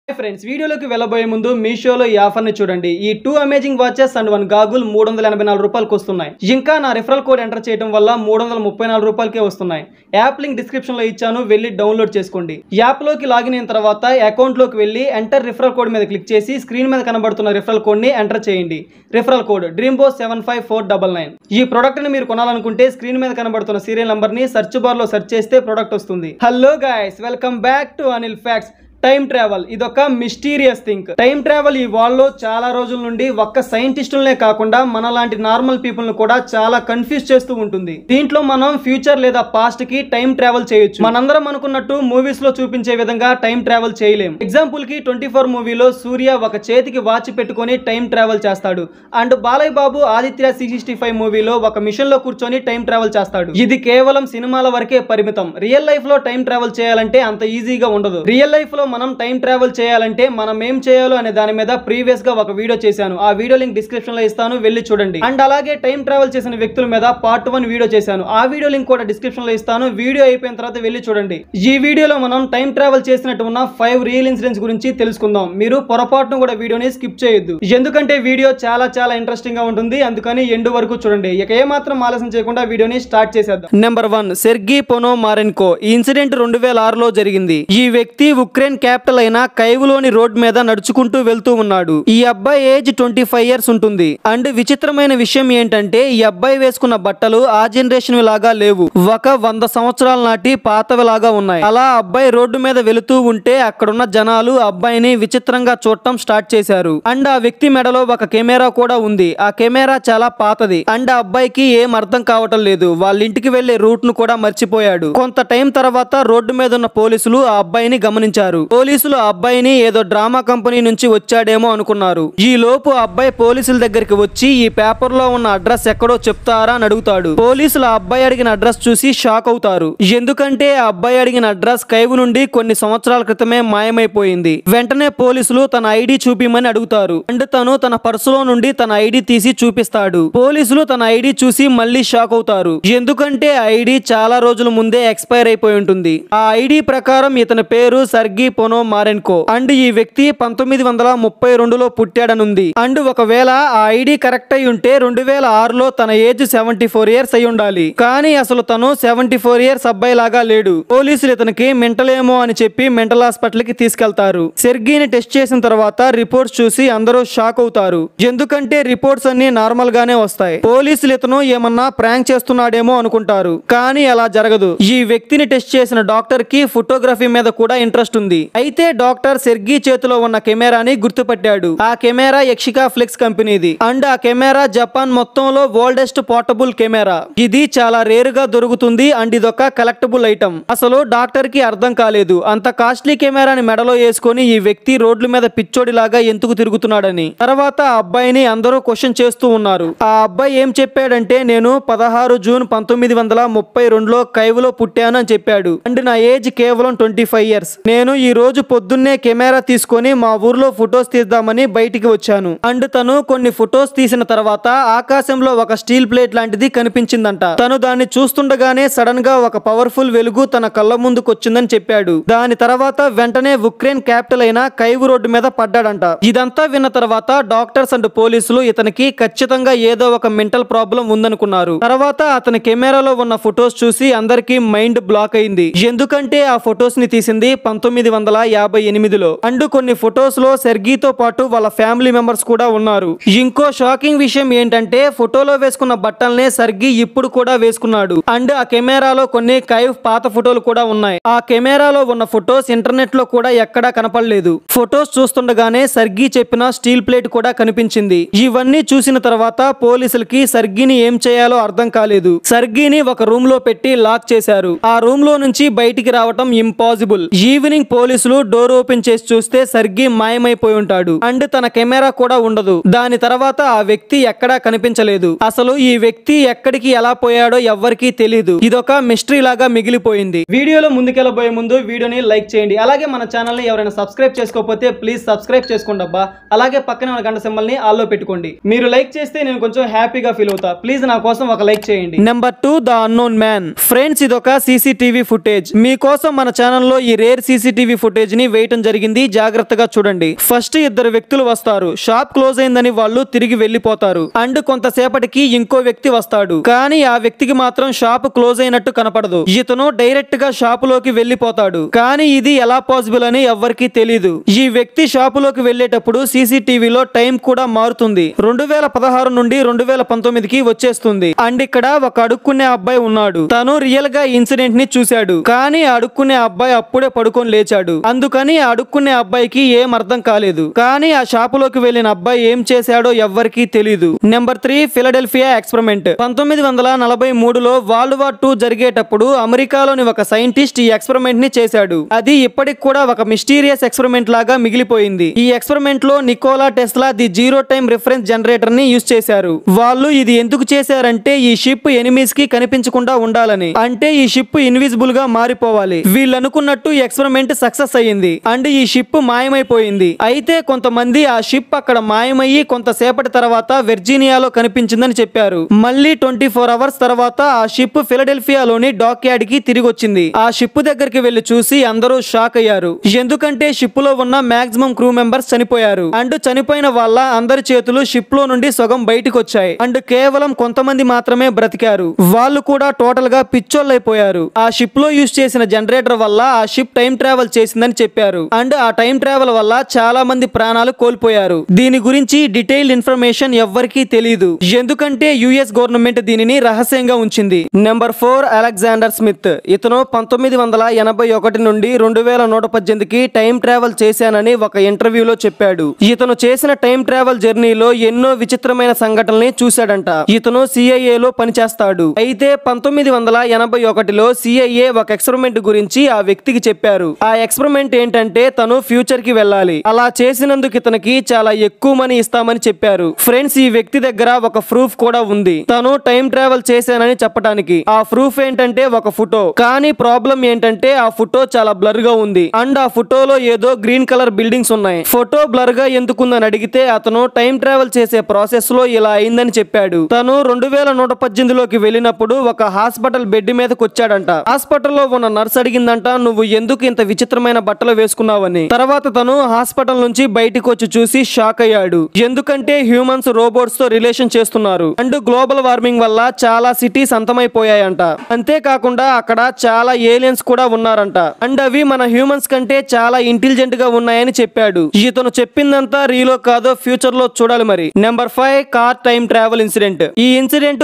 Friends వీడియోలోకి వెళ్ళబోయే ముందు మీషోలో ఈ ఆఫర్ని చూడండి. ఈ 2 అమేజింగ్ వాచెస్ అండ్ 1 గాగుల్ 384 రూపాయలకు వస్తున్నాయి. ఇంకా నా రిఫరల్ కోడ్ ఎంటర్ చేయడం వల్ల 334 రూపాయలకే వస్తున్నాయి. యాప్ లింక్ డిస్క్రిప్షన్ లో ఇచ్చాను, వెళ్ళి డౌన్లోడ్ చేసుకోండి. యాప్ లోకి లాగిన్ అయిన తర్వాత అకౌంట్ లోకి వెళ్ళి ఎంటర్ రిఫరల్ కోడ్ మీద క్లిక్ చేసి స్క్రీన్ మీద కనబడుతున్న రిఫరల్ కోడ్ ని ఎంటర్ చేయండి. Referral code DreamBoss75499. ఈ ప్రొడక్ట్ ని మీరు కొనాలనుకుంటే స్క్రీన్ మీద కనబడుతున్న సీరియల్ నంబర్ ని సెర్చ్ బార్ లో సెర్చ్ చేస్తే ప్రొడక్ట్ వస్తుంది. Hello guys, welcome back to Anil facts. Time travel ఇదొక మిస్టీరియస్ థింగ్. టైం ట్రావెల్ ఈ వరల్డ్ లో చాలా రోజుల నుండి ఒక్క సైంటిస్టులనే కాకుండా మనలాంటి నార్మల్ పీపుల్ ను కూడా చాలా కన్ఫ్యూజ్ చేస్తూ ఉంటుంది. దీంట్లో మనం ఫ్యూచర్ లేదా పాస్ట్ కి టైం ట్రావెల్ చేయొచ్చు. మనందరం అనుకున్నట్టు మూవీస్ లో చూపించే విధంగా టైం ట్రావెల్ చేయలేం. ఎగ్జాంపుల్ కి 24 మూవీలో సూర్య ఒక చేతికి వాచ్ పెట్టుకొని టైం ట్రావెల్ చేస్తాడు. అండ్ బాలయ్య బాబు ఆదిత్య 665 మూవీలో ఒక మిషన్ లో కూర్చొని టైం ట్రావెల్ చేస్తాడు. ఇది కేవలం సినిమాల వరకే పరిమితం. రియల్ లైఫ్ లో టైం ట్రావెల్ చేయాలంటే అంత ఈజీగా ఉండదు. రియల్ లైఫ్ లో మనం టైం ట్రావెల్ చేయాలంటే మనం ఏం చేయాలో అనే దాని మీద ప్రీవియస్ గా ఒక వీడియో చేశాను. ఆ వీడియో లింక్ డిస్క్రిప్షన్ లో ఇస్తాను, వెళ్ళి చూడండి. అండ్ అలాగే టైం ట్రావెల్ చేసిన వ్యక్తుల మీద పార్ట్ 1 వీడియో చేశాను. ఆ వీడియో లింక్ కూడా డిస్క్రిప్షన్ లో ఇస్తాను. వీడియో అయిపోయిన తర్వాత వెళ్ళి చూడండి. ఈ వీడియోలో మనం టైం ట్రావెల్ చేసినట్టు ఉన్న 5 రియల్ ఇన్సిడెంట్స్ గురించి తెలుసుకుందాం. మీరు పొరపాటును కూడా వీడియోని స్కిప్ చేయొద్దు, ఎందుకంటే వీడియో చాలా చాలా ఇంట్రెస్టింగ్ గా ఉంటుంది. అందుకని ఎండ్ వరకు చూడండి. ఇక ఏమాత్రం ఆలస్యం చేయకుండా వీడియోని స్టార్ట్ చేసేద్దాం. Number 1, Sergei Ponomarenko. ఈ ఇన్సిడెంట్ 2006లో జరిగింది. ఈ వ్యక్తి ఉక్రెయిన్ క్యాపిటల్ అయిన కైవ్లోని రోడ్ మీద నడుచుకుంటూ వెళ్తూ ఉన్నాడు. ఈ అబ్బాయి ఏజ్ 25 ఇయర్స్ ఉంటుంది. అండ్ విచిత్రమైన విషయం ఏంటంటే ఈ అబ్బాయి వేసుకున్న బట్టలు ఆ జనరేషన్ లాగా లేవు, ఒక 100 సంవత్సరాల నాటి పాతవి లాగా ఉన్నాయి. అలా అబ్బాయి రోడ్డు మీద వెళుతూ ఉంటే అక్కడున్న జనాలు అబ్బాయిని విచిత్రంగా చూడటం స్టార్ట్ చేశారు. అండ్ ఆ వ్యక్తి మెడలో ఒక కెమెరా కూడా ఉంది. ఆ కెమెరా చాలా పాతది. అండ్ ఆ అబ్బాయికి ఏం అర్థం కావటం లేదు. వాళ్ళ ఇంటికి వెళ్లే రూట్ ను కూడా మర్చిపోయాడు. కొంత టైం తర్వాత రోడ్డు మీద ఉన్న పోలీసులు ఆ అబ్బాయిని గమనించారు. పోలీసులు ఆ అబ్బాయిని ఏదో డ్రామా కంపెనీ నుంచి వచ్చాడేమో అనుకున్నారు. ఈ లోపు ఆ అబ్బాయి పోలీసుల దగ్గరికి వచ్చి ఈ పేపర్ లో ఉన్న అడ్రస్ ఎక్కడో చెప్తారా అని అడుగుతాడు. పోలీసులు ఆ అబ్బాయి అడిగిన అడ్రస్ చూసి షాక్ అవుతారు. ఎందుకంటే ఆ అబ్బాయి అడిగిన అడ్రస్ కైవ్ నుండి కొన్ని సంవత్సరాల క్రితమే మాయమైపోయింది. వెంటనే పోలీసులు తన ఐడి చూపిమని అడుగుతారు. అండ్ తను తన పర్సులో నుండి తన ఐడి తీసి చూపిస్తాడు. పోలీసులు తన ఐడి చూసి మళ్ళీ షాక్ అవుతారు. ఎందుకంటే ఐడి చాలా రోజుల ముందే ఎక్స్పైర్ అయిపోయి ఉంటుంది. ఆ ఐడి ప్రకారం ఇతని పేరు సెర్గీ పొనోమారెన్కో. అండ్ ఈ వ్యక్తి 1932లో పుట్టాడనుంది. అండ్ ఒకవేళ ఆ ఐడి కరెక్ట్ అయి ఉంటే 2006లో తన ఏజ్ 74 ఇయర్స్ అయి ఉండాలి. కానీ అసలు తను 74 ఇయర్స్ అబ్బాయి లాగా లేడు. పోలీసులు ఇతనికి మెంటల్ ఏమో అని చెప్పి మెంటల్ హాస్పిటల్ కి తీసుకెళ్తారు. సెర్గీని టెస్ట్ చేసిన తర్వాత రిపోర్ట్స్ చూసి అందరూ షాక్ అవుతారు. ఎందుకంటే రిపోర్ట్స్ అన్ని నార్మల్ గానే వస్తాయి. పోలీసులు ఇతను ఏమన్నా ప్రాంక్ చేస్తున్నాడేమో అనుకుంటారు. కానీ అలా జరగదు. ఈ వ్యక్తిని టెస్ట్ చేసిన డాక్టర్ కి ఫోటోగ్రఫీ మీద కూడా ఇంట్రెస్ట్ ఉంది. అయితే డాక్టర్ సెర్గీ చేతిలో ఉన్న కెమెరాని గుర్తుపట్టాడు. ఆ కెమెరా యక్షికా ఫ్లెక్స్ కంపెనీది. అండ్ ఆ కెమెరా జపాన్ మొత్తంలో ఓల్డెస్ట్ పోర్టబుల్ కెమెరా. ఇది చాలా రేర్ గా దొరుకుతుంది. అండ్ ఇదొక కలెక్టబుల్ ఐటమ్. అసలు డాక్టర్ కి అర్థం కాలేదు అంత కాస్ట్లీ కెమెరాని మెడలో వేసుకొని ఈ వ్యక్తి రోడ్ల మీద పిచ్చోడిలాగా ఎందుకు తిరుగుతున్నాడని. తర్వాత ఆ అబ్బాయిని అందరూ క్వశ్చన్ చేస్తూ ఉన్నారు. ఆ అబ్బాయి ఏం చెప్పాడంటే నేను 16 జూన్ 1932లో కైవ్ లో పుట్టాను అని చెప్పాడు. అండ్ నా ఏజ్ కేవలం 25 ఇయర్స్. నేను ఈ రోజు పొద్దున్నే కెమెరా తీసుకొని మా ఊర్లో ఫొటోస్ తీద్దామని బయటికి వచ్చాను. అండ్ తను కొన్ని ఫొటోస్ తీసిన తర్వాత ఆకాశంలో ఒక స్టీల్ ప్లేట్ లాంటిది కనిపించిందంట. తను దాన్ని చూస్తుండగానే సడన్ గా ఒక పవర్ఫుల్ వెలుగు తన కళ్ళ ముందుకు వచ్చిందని చెప్పాడు. దాని తర్వాత వెంటనే ఉక్రెయిన్ క్యాపిటల్ అయిన కైవ్ రోడ్డు మీద పడ్డాడంట. ఇదంతా విన్న తర్వాత డాక్టర్స్ అండ్ పోలీసులు ఇతనికి ఖచ్చితంగా ఏదో ఒక మెంటల్ ప్రాబ్లం ఉందనుకున్నారు. తర్వాత అతని కెమెరాలో ఉన్న ఫొటోస్ చూసి అందరికీ మైండ్ బ్లాక్ అయింది. ఎందుకంటే ఆ ఫొటోస్ ని తీసింది 1958లో. అండ్ కొన్ని ఫొటోస్ లో సెర్గీతో పాటు వాళ్ళ ఫ్యామిలీ మెంబర్స్ కూడా ఉన్నారు. ఇంకో షాకింగ్ విషయం ఏంటంటే ఫోటోలో వేసుకున్న బట్టల్నే సెర్గీ ఇప్పుడు కూడా వేసుకున్నాడు. అండ్ ఆ కెమెరాలో కొన్ని కైవ్ పాత ఫోటోలు కూడా ఉన్నాయి. ఆ కెమెరాలో ఉన్న ఫొటోస్ ఇంటర్నెట్ లో కూడా ఎక్కడా కనపడలేదు. ఫొటోస్ చూస్తుండగానే సెర్గీ చెప్పిన స్టీల్ ప్లేట్ కూడా కనిపించింది. ఇవన్నీ చూసిన తర్వాత పోలీసులకి సెర్గీని ఏం చేయాలో అర్థం కాలేదు. సెర్గీని ఒక రూమ్ లో పెట్టి లాక్ చేశారు. ఆ రూమ్ లో నుంచి బయటికి రావటం ఇంపాసిబుల్. ఈవినింగ్ పోలీసులు డోర్ ఓపెన్ చేసి చూస్తే సెర్గీ మాయమైపోయి ఉంటాడు. అండ్ తన కెమెరా కూడా ఉండదు. దాని తర్వాత ఆ వ్యక్తి ఎక్కడా కనిపించలేదు. అసలు ఈ వ్యక్తి ఎక్కడికి ఎలా పోయాడో ఎవ్వరికీ తెలియదు. ఇదొక మిస్టరీ లాగా మిగిలిపోయింది. వీడియోలో ముందుకెళ్ళబోయే ముందు వీడియోని లైక్ చేయండి. అలాగే మన ఛానల్ ని ఎవరైనా సబ్స్క్రైబ్ చేసుకోకపోతే ప్లీజ్ సబ్స్క్రైబ్ చేసుకోండి అబ్బా. అలాగే పక్కన ఉన్న గంట సింబల్ ని ఆల్లో పెట్టుకోండి. మీరు లైక్ చేస్తే నేను కొంచెం హ్యాపీగా ఫీల్ అవుతా. ప్లీజ్ నా కోసం ఒక లైక్ చేయండి. Number 2, the unknown man. Friends ఇదొక సీసీటీవీ ఫుటేజ్. మీకోసం మన ఛానల్లో ఈ రేర్ సీసీటీవీ ఫుటేజ్ ని వేయటం జరిగింది, జాగ్రత్తగా చూడండి. ఫస్ట్ ఇద్దరు వ్యక్తులు వస్తారు, షాప్ క్లోజ్ అయిందని వాళ్ళు తిరిగి వెళ్లిపోతారు. అండ్ కొంతసేపటికి ఇంకో వ్యక్తి వస్తాడు, కానీ ఆ వ్యక్తికి మాత్రం షాప్ క్లోజ్ అయినట్టు కనపడదు. ఇతను డైరెక్ట్ గా షాపులోకి వెళ్లిపోతాడు, కానీ ఇది ఎలా పాసిబుల్ అని ఎవ్వరికీ తెలీదు. ఈ వ్యక్తి షాపులోకి వెళ్లేటప్పుడు సీసీటీవీలో టైం కూడా మారుతుంది. 2016 నుండి 2019కి వచ్చేస్తుంది. అండ్ ఇక్కడ ఒక అడుక్కునే అబ్బాయి ఉన్నాడు. తను రియల్ గా ఇన్సిడెంట్ ని చూశాడు, కానీ అడుక్కునే అబ్బాయి అప్పుడే పడుకొని లేచాడు. అందుకని ఆ అడుక్కునే అబ్బాయికి ఏం అర్థం కాలేదు. కానీ ఆ షాపులోకి వెళ్లిన అబ్బాయి ఏం చేశాడో ఎవ్వరికీ తెలీదు. Number 3, Philadelphia experiment. 1943లో వరల్డ్ వార్ 2 జరిగేటప్పుడు అమెరికాలోని ఒక సైంటిస్ట్ ఈ ఎక్స్పెరిమెంట్ ని చేశాడు. అది ఇప్పటికి కూడా ఒక మిస్టీరియస్ ఎక్స్పెరిమెంట్ లాగా మిగిలిపోయింది. ఈ ఎక్స్పెరిమెంట్ లో Nikola Tesla the zero time reference generator ని యూజ్ చేశారు. వాళ్ళు ఇది ఎందుకు చేశారంటే ఈ షిప్ ఎనిమీస్ కి కనిపించకుండా ఉండాలని, అంటే ఈ షిప్ ఇన్విజిబుల్ గా మారిపోవాలి. వీళ్ళు అనుకున్నట్టు ఎక్స్పెరిమెంట్ సక్సెస్ అయ్యింది అండ్ ఈ షిప్ మాయమైపోయింది. అయితే కొంతమంది ఆ షిప్ అక్కడ మాయమయ్యి కొంతసేపటి తర్వాత వెర్జీనియాలో కనిపించిందని చెప్పారు. మళ్ళీ 24 అవర్స్ తర్వాత ఆ షిప్ ఫిలడెల్ఫియాలోని డాక్ యార్డ్ కి తిరిగి వచ్చింది. ఆ షిప్ దగ్గరికి వెళ్లి చూసి అందరూ షాక్ అయ్యారు. ఎందుకంటే షిప్ లో ఉన్న మాక్సిమం క్రూ మెంబర్స్ చనిపోయారు. అండ్ చనిపోయిన వాళ్ళ అందరి చేతులు షిప్ లో నుండి సగం బయటికి వచ్చాయి. అండ్ కేవలం కొంతమంది మాత్రమే బ్రతికారు. వాళ్ళు కూడా టోటల్ గా పిచ్చోళ్ళైపోయారు. ఆ షిప్ లో యూజ్ చేసిన జనరేటర్ వల్ల ఆ షిప్ టైం ట్రావెల్ చేసిందని చెప్పారు. అండ్ ఆ టైం ట్రావెల్ వల్ల చాలా మంది ప్రాణాలు కోల్పోయారు. దీని గురించి డీటెయిల్డ్ ఇన్ఫర్మేషన్ ఎవ్వరికీ తెలియదు, ఎందుకంటే యుఎస్ గవర్నమెంట్ దీనిని రహస్యంగా ఉంచింది. Number 4, Alexander Smith. ఇతను 1981 నుండి 2118కి టైం ట్రావెల్ చేశానని ఒక ఇంటర్వ్యూలో చెప్పాడు. ఇతను చేసిన టైం ట్రావెల్ జర్నీలో ఎన్నో విచిత్రమైన సంఘటనల్ని చూశాడంట. ఇతను సిఐఏలో పనిచేస్తాడు. అయితే 1981లో సిఐఏ ఒక ఎక్స్పెరిమెంట్ గురించి ఆ వ్యక్తికి చెప్పారు. ఆ ఎక్స్పెరిమెంట్ ఏంటంటే తను ఫ్యూచర్ కి వెళ్ళాలి. అలా చేసినందుకు ఇతనికి చాలా ఎక్కువ మనీ ఇస్తామని చెప్పారు. ఫ్రెండ్స్, ఈ వ్యక్తి దగ్గర ఒక ప్రూఫ్ కూడా ఉంది తను టైం ట్రావెల్ చేశానని చెప్పడానికి. ఆ ప్రూఫ్ ఏంటంటే ఒక ఫోటో. కానీ ప్రాబ్లం ఏంటంటే ఆ ఫోటో చాలా బ్లర్ గా ఉంది అండ్ ఆ ఫోటోలో ఏదో గ్రీన్ కలర్ బిల్డింగ్స్ ఉన్నాయి. ఫోటో బ్లర్ గా ఎందుకుందని అడిగితే అతను టైం ట్రావెల్ చేసే ప్రాసెస్ లో ఇలా అయిందని చెప్పాడు. తను 2118లోకి వెళ్ళినప్పుడు ఒక హాస్పిటల్ బెడ్ మీదకి వచ్చాడంట. హాస్పిటల్లో ఉన్న నర్స్ అడిగిందంట, నువ్వు ఎందుకు ఇంత విచిత్రమైన బట్టలు వేసుకున్నావని. తర్వాత తను హాస్పిటల్ నుంచి బయటికి వచ్చి చూసి షాక్ అయ్యాడు. ఎందుకంటే హ్యూమన్స్ రోబోట్స్ తో రిలేషన్ చేస్తున్నారు అండ్ గ్లోబల్ వార్మింగ్ వల్ల చాలా సిటీస్ అంతమైపోయాయంట. అంతేకాకుండా అక్కడ చాలా ఏలియన్స్ కూడా ఉన్నారంట అండ్ అవి మన హ్యూమన్స్ కంటే చాలా ఇంటెలిజెంట్ గా ఉన్నాయని చెప్పాడు. ఇతను చెప్పిందంతా రీలో కాదో ఫ్యూచర్ లో చూడాలి మరి. Number 5, car time travel incident. ఈ ఇన్సిడెంట్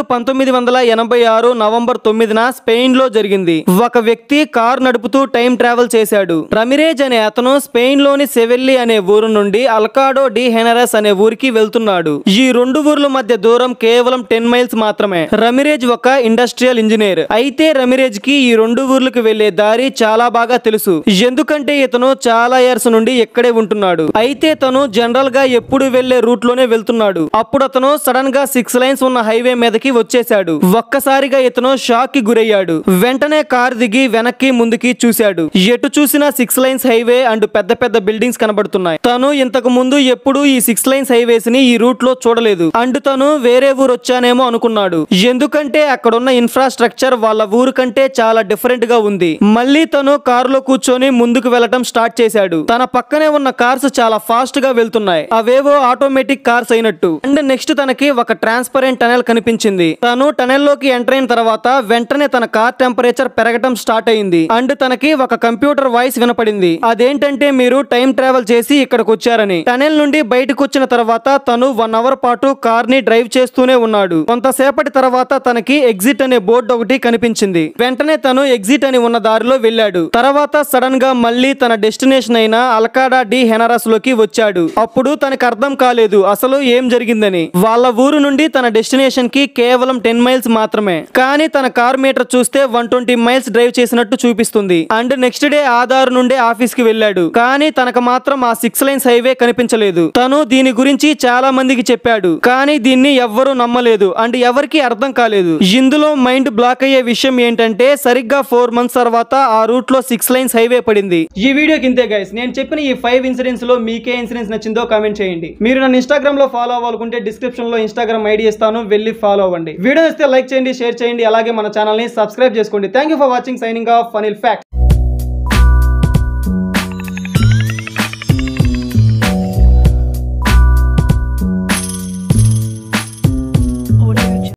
1986 నవంబర్ 9న స్పెయిన్ లో జరిగింది. ఒక వ్యక్తి కార్ నడుపుతూ టైం ట్రావెల్ చేశాడు. రమిరేజ్ అనే అతను స్పెయిన్ లోని సెవెల్లి అనే ఊరు నుండి అల్కాడో డి హెనరస్ అనే ఊరికి వెళ్తున్నాడు. ఈ రెండు ఊర్ల మధ్య దూరం కేవలం 10 మైల్స్ మాత్రమే. రమిరేజ్ ఒక ఇండస్ట్రియల్ ఇంజనీర్. అయితే రమిరేజ్ కి ఈ రెండు ఊర్లకు వెళ్లే దారి చాలా బాగా తెలుసు, ఎందుకంటే ఇతను చాలా ఇయర్స్ నుండి ఇక్కడే ఉంటున్నాడు. అయితే తను జనరల్ గా ఎప్పుడు వెళ్లే రూట్ లోనే వెళ్తున్నాడు. అప్పుడు అతను సడన్ గా 6 లైన్స్ ఉన్న హైవే మీదకి వచ్చేశాడు. ఒక్కసారిగా ఇతను షాక్ కి గురయ్యాడు. వెంటనే కార్ దిగి వెనక్కి ముందుకి చూశాడు. ఎటు చూసినా 6 లైన్స్ హైవే అండ్ పెద్ద పెద్ద బిల్డింగ్స్ కనబడుతున్నాయి. తను ఇంతకు ముందు ఎప్పుడు ఈ 6 లైన్స్ హైవేస్ ని ఈ రూట్ లో చూడలేదు అండ్ తను వేరే ఊరు వచ్చానేమో అనుకున్నాడు. ఎందుకంటే అక్కడున్న ఇన్ఫ్రాస్ట్రక్చర్ వాళ్ళ ఊరు కంటే చాలా డిఫరెంట్ గా ఉంది. మళ్ళీ తను కారులో కూర్చొని ముందుకు వెళ్ళటం స్టార్ట్ చేశాడు. తన పక్కనే ఉన్న కార్స్ చాలా ఫాస్ట్ గా వెళ్తున్నాయి, అవేవో ఆటోమేటిక్ కార్స్ అయినట్టు. అండ్ నెక్స్ట్ తనకి ఒక ట్రాన్స్పరెంట్ టనెల్ కనిపించింది. తను టనెల్ లోకి ఎంటర్ అయిన తర్వాత వెంటనే తన కార్ టెంపరేచర్ పెరగటం స్టార్ట్ అయింది అండ్ తనకి ఒక కంప్యూటర్ వాయిస్ వినపడింది. అదేంటంటే మీరు టైం ట్రావెల్ చేసి ఇక్కడికి వచ్చారని. టనెల్ నుండి బయటకు వచ్చిన తర్వాత తను 1 అవర్ పాటు కార్ ని డ్రైవ్ చేస్తూనే ఉన్నాడు. కొంతసేపటి తర్వాత తనకి ఎగ్జిట్ అనే బోర్డు ఒకటి కనిపించింది. వెంటనే తను ఎగ్జిట్ అని ఉన్న దారిలో వెళ్ళాడు. తర్వాత సడన్ గా మళ్ళీ తన డెస్టినేషన్ అయిన అల్కాడా డి హెనరస్ లోకి వచ్చాడు. అప్పుడు తనకు అర్థం కాలేదు అసలు ఏం జరిగిందని. వాళ్ళ ఊరు నుండి తన డెస్టినేషన్ కి కేవలం 10 మైల్స్ మాత్రమే. కానీ తన కార్ మీటర్ చూస్తే 120 మైల్స్ డ్రైవ్ చేసినట్టు చూపిస్తుంది. అండ్ నెక్స్ట్ డే ఆ దారి నుండి ఆఫీస్ కి వెళ్ళాడు. కానీ తనకు మాత్రం ఆ 6 లైన్స్ హైవే కనిపించలేదు. తను దీని గురించి చాలా మందికి చెప్పాడు, కానీ దీన్ని ఎవ్వరూ నమ్మలేదు అండ్ ఎవరికి అర్థం కాలేదు. ఇందులో మైండ్ బ్లాక్ అయ్యే విషయం ఏంటంటే సరిగ్గా 4 మంత్స్ తర్వాత ఆ రూట్ లో 6 లైన్స్ హైవే పడింది. ఈ వీడియోకి ఇంతే గైస్. నేను చెప్పిన ఈ 5 ఇన్సిడెంట్స్ లో మీకే ఇన్సిడెంట్స్ నచ్చిందో కామెంట్ చేయండి. మీరు నన్ను ఇన్స్టాగ్రామ్ లో ఫాలో అవ్వాలనుకుంటే డిస్క్రిప్షన్ లో ఇన్స్టాగ్రామ్ ఐడి ఇస్తాను, వెళ్ళి ఫాలో అవ్వండి. వీడియో ఇస్తే లైక్ చేయండి, షేర్ చేయండి, అలాగే మన ఛానల్ ని సబ్స్క్రైబ్ చేసుకోండి. Thank you for watching. Signing off Anil facts.